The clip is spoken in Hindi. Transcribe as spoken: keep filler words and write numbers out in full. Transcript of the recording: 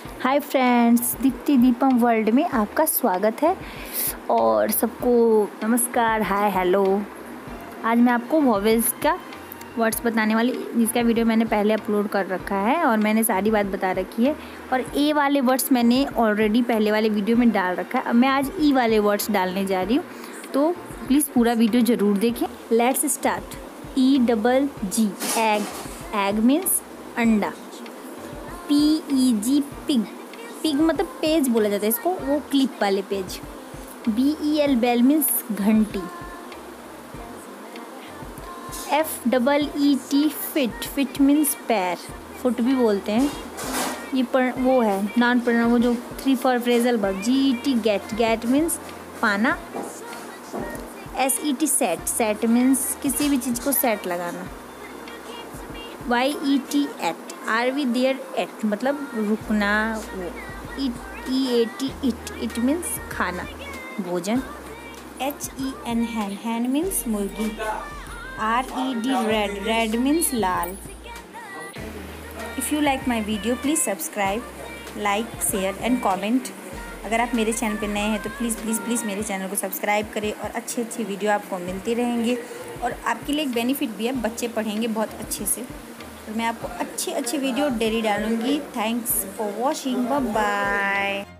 हाय फ्रेंड्स, दीप्ति दीपम वर्ल्ड में आपका स्वागत है और सबको नमस्कार, हाय हेलो। आज मैं आपको वॉवेल्स का वर्ड्स बताने वाली, जिसका वीडियो मैंने पहले अपलोड कर रखा है और मैंने सारी बात बता रखी है। और ए वाले वर्ड्स मैंने ऑलरेडी पहले वाले वीडियो में डाल रखा है। अब मैं आज ई वाले वर्ड्स डालने जा रही हूँ, तो प्लीज़ पूरा वीडियो ज़रूर देखें। Let's start. E double G, egg. Egg means अंडा। P E G, pig. Pig मतलब पेज बोला जाता है इसको, वो क्लिप वाले page. B E L, bell means घंटी। F double E T, fit. Fit means पैर, फुट भी बोलते हैं। ये पर वो है नॉन प्रोनाउन, वो जो three four phrasal verb. G E T, get. Get means पाना। S E T, set. Set means किसी भी चीज़ को सेट लगाना। Y E T, yet. Are we there yet मतलब रुकना, वो। Eat E A T, eat. Eat means खाना, भोजन। H E N, hen. Hen means मुर्गी। R E D, red. Red means लाल। If you like my video please subscribe, like, share and comment. अगर आप मेरे चैनल पर नए हैं तो प्लीज़ प्लीज़ प्लीज़ मेरे चैनल को सब्सक्राइब करें और अच्छी अच्छी वीडियो आपको मिलती रहेंगे। और आपके लिए एक बेनिफिट भी है, बच्चे पढ़ेंगे बहुत अच्छे से। तो मैं आपको अच्छी अच्छी वीडियो डेली डालूँगी। Thanks for watching, bye bye.